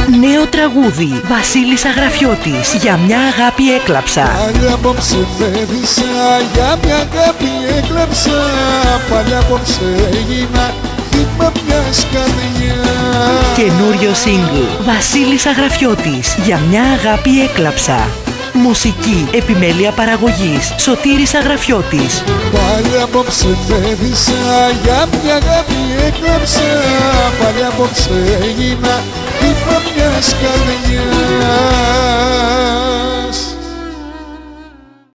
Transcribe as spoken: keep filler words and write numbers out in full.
Νέο τραγούδι, Βασίλης Αγραφιώτης, Για μια αγάπη έκλαψα. Πάλι απόψε φεύγησα, για μια αγάπη έκλαψα. Πάλι απόψε έγινα θύμα μιας καρδιάς. Καινούριο σύγκλ, Βασίλης Αγραφιώτης, Για μια αγάπη έκλαψα. Μουσική, επιμέλεια παραγωγής, Σωτήρης Αγραφιώτης. Πάλι απόψε φεύγησα, για μια αγάπη έκλαψα. Πάλι απόψε έγινα θύμα μιας καρδιάς.